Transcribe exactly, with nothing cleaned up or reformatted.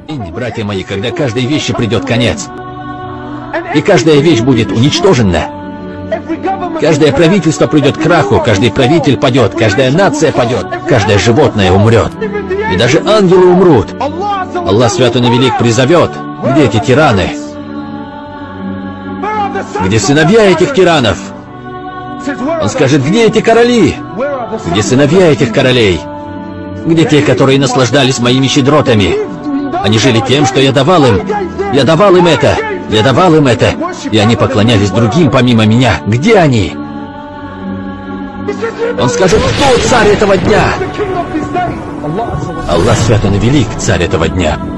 Братья мои, когда каждой вещи придет конец, и каждая вещь будет уничтожена, каждое правительство придет к краху, каждый правитель падет, каждая нация падет, каждое животное умрет, и даже ангелы умрут. Аллах Святой и Велик призовет: где эти тираны? Где сыновья этих тиранов? Он скажет: где эти короли? Где сыновья этих королей? Где те, которые наслаждались моими щедротами? Они жили тем, что я давал им. Я давал им это. Я давал им это. И они поклонялись другим помимо меня. Где они? Он скажет: кто царь этого дня? Аллах Святой и Велик, царь этого дня.